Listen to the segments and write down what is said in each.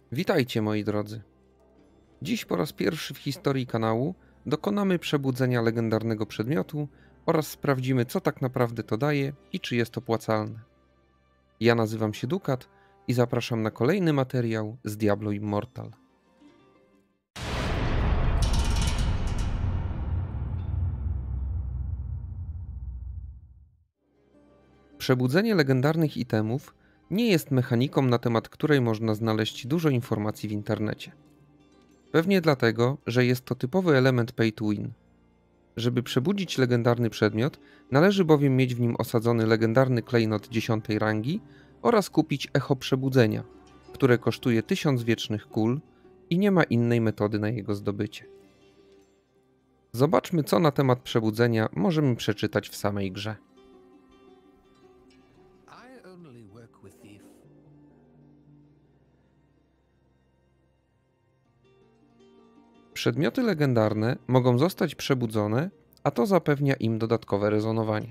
Witajcie moi drodzy. Dziś po raz pierwszy w historii kanału dokonamy przebudzenia legendarnego przedmiotu oraz sprawdzimy, co tak naprawdę to daje i czy jest opłacalne. Ja nazywam się Dukat i zapraszam na kolejny materiał z Diablo Immortal. Przebudzenie legendarnych itemów nie jest mechaniką, na temat której można znaleźć dużo informacji w internecie. Pewnie dlatego, że jest to typowy element pay to win. Żeby przebudzić legendarny przedmiot, należy bowiem mieć w nim osadzony legendarny klejnot 10 rangi oraz kupić echo przebudzenia, które kosztuje 1000 wiecznych kul i nie ma innej metody na jego zdobycie. Zobaczmy, co na temat przebudzenia możemy przeczytać w samej grze. Przedmioty legendarne mogą zostać przebudzone, a to zapewnia im dodatkowe rezonowanie.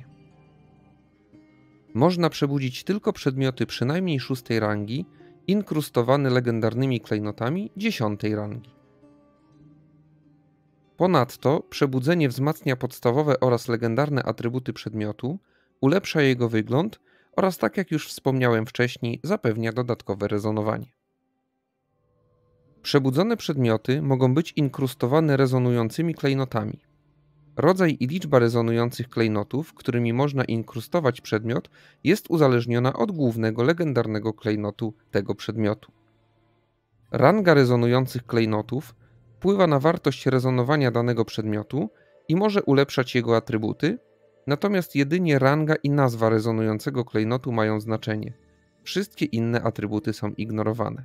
Można przebudzić tylko przedmioty przynajmniej 6 rangi, inkrustowane legendarnymi klejnotami 10 rangi. Ponadto przebudzenie wzmacnia podstawowe oraz legendarne atrybuty przedmiotu, ulepsza jego wygląd oraz, tak jak już wspomniałem wcześniej, zapewnia dodatkowe rezonowanie. Przebudzone przedmioty mogą być inkrustowane rezonującymi klejnotami. Rodzaj i liczba rezonujących klejnotów, którymi można inkrustować przedmiot, jest uzależniona od głównego legendarnego klejnotu tego przedmiotu. Ranga rezonujących klejnotów wpływa na wartość rezonowania danego przedmiotu i może ulepszać jego atrybuty, natomiast jedynie ranga i nazwa rezonującego klejnotu mają znaczenie. Wszystkie inne atrybuty są ignorowane.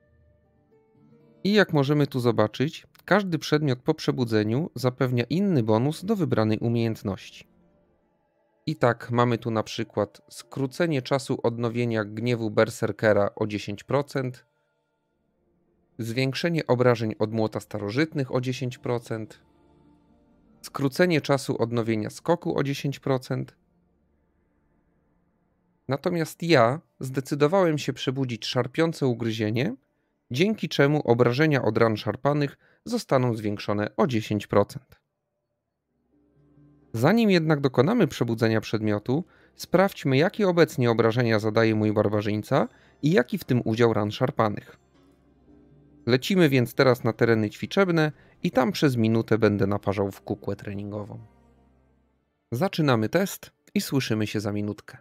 I jak możemy tu zobaczyć, każdy przedmiot po przebudzeniu zapewnia inny bonus do wybranej umiejętności. I tak mamy tu na przykład skrócenie czasu odnowienia gniewu berserkera o 10%, zwiększenie obrażeń od młota starożytnych o 10%, skrócenie czasu odnowienia skoku o 10%. Natomiast ja zdecydowałem się przebudzić szarpiące ugryzienie, dzięki czemu obrażenia od ran szarpanych zostaną zwiększone o 10%. Zanim jednak dokonamy przebudzenia przedmiotu, sprawdźmy, jakie obecnie obrażenia zadaje mój barbarzyńca i jaki w tym udział ran szarpanych. Lecimy więc teraz na tereny ćwiczebne i tam przez minutę będę naparzał w kukłę treningową. Zaczynamy test i słyszymy się za minutkę.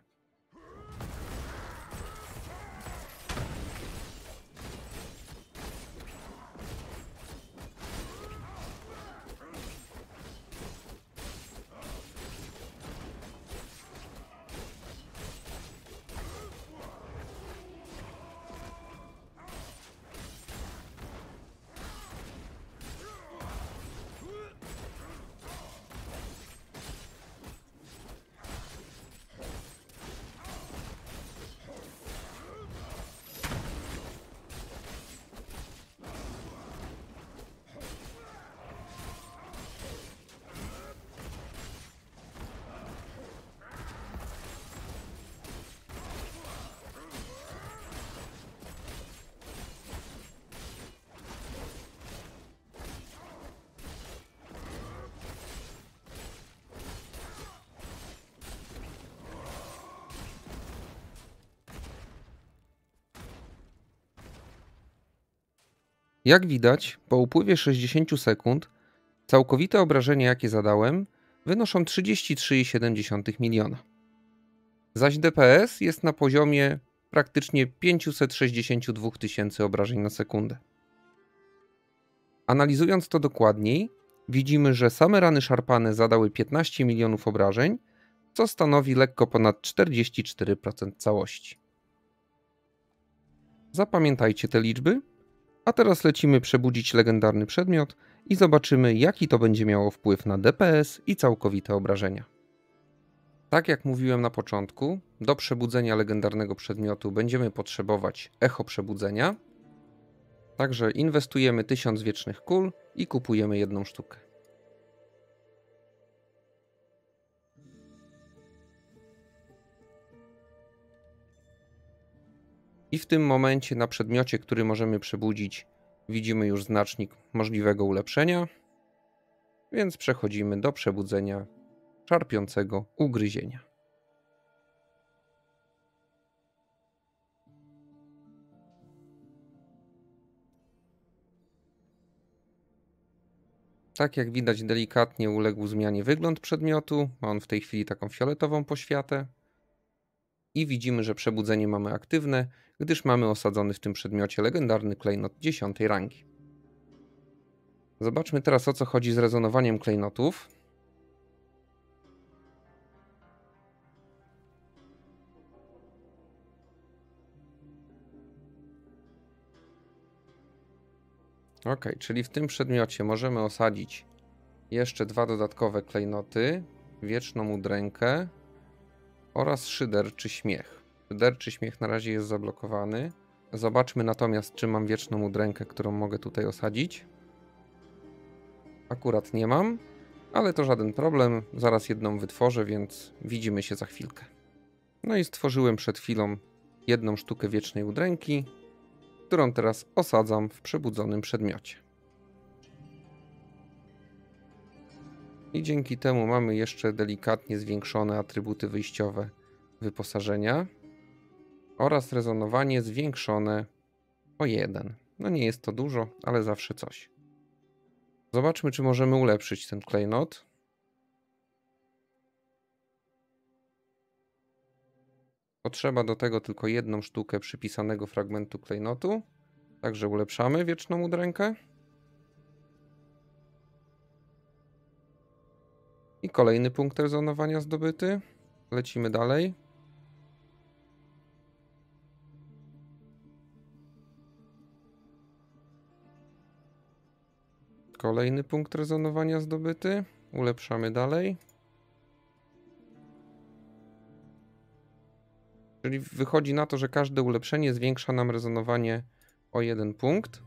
Jak widać, po upływie 60 sekund całkowite obrażenia, jakie zadałem, wynoszą 33,7 miliona. Zaś DPS jest na poziomie praktycznie 562 tysięcy obrażeń na sekundę. Analizując to dokładniej, widzimy, że same rany szarpane zadały 15 milionów obrażeń, co stanowi lekko ponad 44% całości. Zapamiętajcie te liczby, a teraz lecimy przebudzić legendarny przedmiot i zobaczymy, jaki to będzie miało wpływ na DPS i całkowite obrażenia. Tak jak mówiłem na początku, do przebudzenia legendarnego przedmiotu będziemy potrzebować echo przebudzenia, także inwestujemy 1000 wiecznych kul i kupujemy jedną sztukę. I w tym momencie na przedmiocie, który możemy przebudzić, widzimy już znacznik możliwego ulepszenia, więc przechodzimy do przebudzenia szarpiącego ugryzienia. Tak jak widać, delikatnie uległ zmianie wygląd przedmiotu. Ma on w tej chwili taką fioletową poświatę. I widzimy, że przebudzenie mamy aktywne, gdyż mamy osadzony w tym przedmiocie legendarny klejnot 10 rangi. Zobaczmy teraz, o co chodzi z rezonowaniem klejnotów. Ok, czyli w tym przedmiocie możemy osadzić jeszcze 2 dodatkowe klejnoty, wieczną udrękę oraz szyderczy śmiech. Szyderczy śmiech na razie jest zablokowany. Zobaczmy natomiast, czy mam wieczną udrękę, którą mogę tutaj osadzić. Akurat nie mam, ale to żaden problem. Zaraz jedną wytworzę, więc widzimy się za chwilkę. No i stworzyłem przed chwilą jedną sztukę wiecznej udręki, którą teraz osadzam w przebudzonym przedmiocie. I dzięki temu mamy jeszcze delikatnie zwiększone atrybuty wyjściowe wyposażenia oraz rezonowanie zwiększone o 1. No nie jest to dużo, ale zawsze coś. Zobaczmy, czy możemy ulepszyć ten klejnot. Potrzeba do tego tylko jedną sztukę przypisanego fragmentu klejnotu. Także ulepszamy wieczną udrękę. I kolejny punkt rezonowania zdobyty. Lecimy dalej. Kolejny punkt rezonowania zdobyty. Ulepszamy dalej. Czyli wychodzi na to, że każde ulepszenie zwiększa nam rezonowanie o 1 punkt.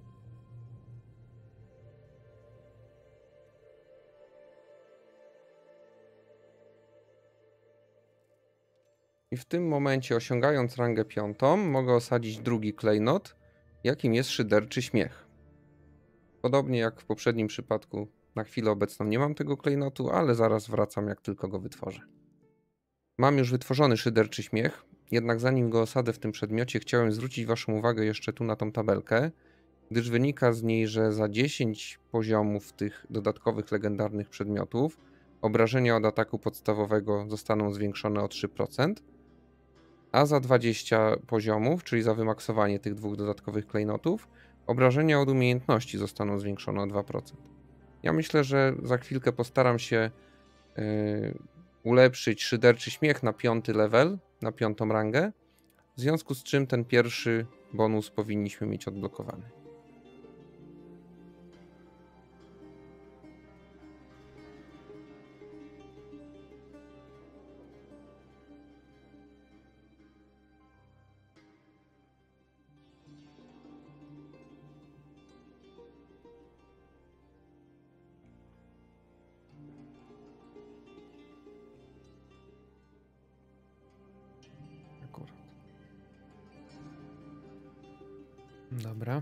I w tym momencie, osiągając rangę 5, mogę osadzić drugi klejnot, jakim jest szyderczy śmiech. Podobnie jak w poprzednim przypadku, na chwilę obecną nie mam tego klejnotu, ale zaraz wracam, jak tylko go wytworzę. Mam już wytworzony szyderczy śmiech, jednak zanim go osadzę w tym przedmiocie, chciałem zwrócić Waszą uwagę jeszcze tu na tą tabelkę, gdyż wynika z niej, że za 10 poziomów tych dodatkowych legendarnych przedmiotów obrażenia od ataku podstawowego zostaną zwiększone o 3%, a za 20 poziomów, czyli za wymaksowanie tych 2 dodatkowych klejnotów, obrażenia od umiejętności zostaną zwiększone o 2%. Ja myślę, że za chwilkę postaram się ulepszyć szyderczy śmiech na 5. level, na 5. rangę, w związku z czym ten pierwszy bonus powinniśmy mieć odblokowany. Akurat. Dobra.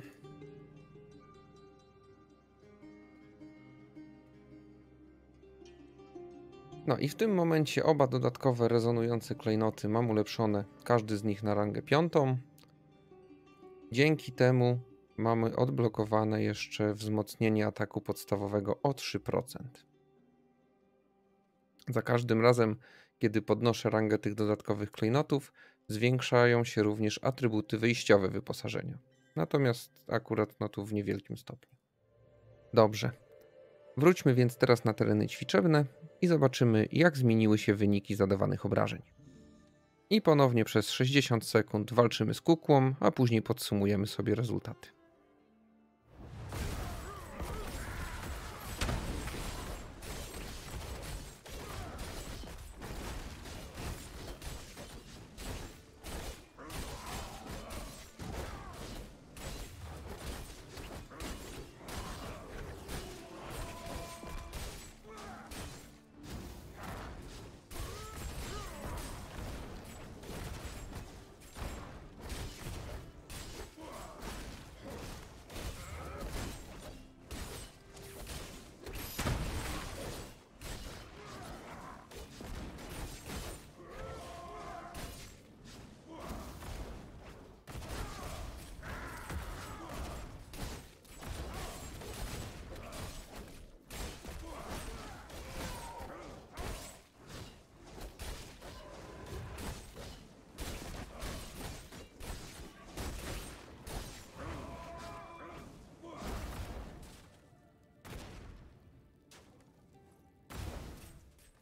No i w tym momencie oba dodatkowe rezonujące klejnoty mam ulepszone, każdy z nich na rangę 5. Dzięki temu mamy odblokowane jeszcze wzmocnienie ataku podstawowego o 3%. Za każdym razem, kiedy podnoszę rangę tych dodatkowych klejnotów, zwiększają się również atrybuty wyjściowe wyposażenia. Natomiast akurat tu w niewielkim stopniu. Dobrze. Wróćmy więc teraz na tereny ćwiczebne i zobaczymy, jak zmieniły się wyniki zadawanych obrażeń. I ponownie przez 60 sekund walczymy z kukłą, a później podsumujemy sobie rezultaty.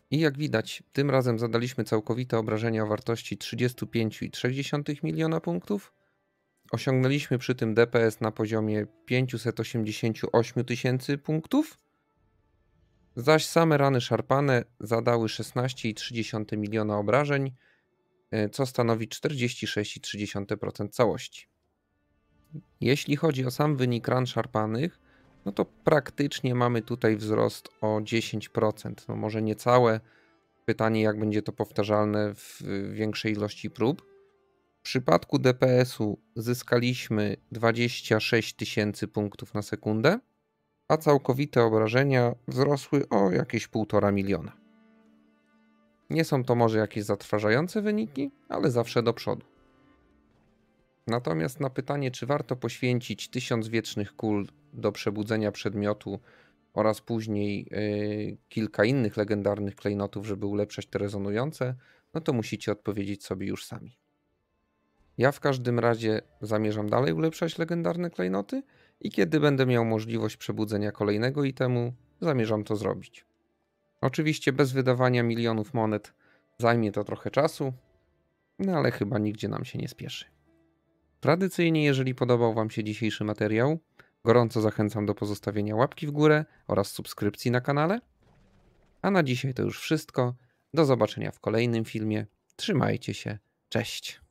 I jak widać, tym razem zadaliśmy całkowite obrażenia o wartości 35,3 miliona punktów. Osiągnęliśmy przy tym DPS na poziomie 588 tysięcy punktów, zaś same rany szarpane zadały 16,3 miliona obrażeń, co stanowi 46,3% całości. Jeśli chodzi o sam wynik ran szarpanych, no to praktycznie mamy tutaj wzrost o 10%. No może nie całe. Pytanie, jak będzie to powtarzalne w większej ilości prób. W przypadku DPS-u zyskaliśmy 26 tysięcy punktów na sekundę, a całkowite obrażenia wzrosły o jakieś 1,5 miliona. Nie są to może jakieś zatrważające wyniki, ale zawsze do przodu. Natomiast na pytanie, czy warto poświęcić 1000 wiecznych kul do przebudzenia przedmiotu oraz później kilka innych legendarnych klejnotów, żeby ulepszać te rezonujące, no to musicie odpowiedzieć sobie już sami. Ja w każdym razie zamierzam dalej ulepszać legendarne klejnoty i kiedy będę miał możliwość przebudzenia kolejnego itemu, zamierzam to zrobić. Oczywiście bez wydawania milionów monet zajmie to trochę czasu, no ale chyba nigdzie nam się nie spieszy. Tradycyjnie, jeżeli podobał Wam się dzisiejszy materiał, gorąco zachęcam do pozostawienia łapki w górę oraz subskrypcji na kanale. A na dzisiaj to już wszystko. Do zobaczenia w kolejnym filmie. Trzymajcie się. Cześć.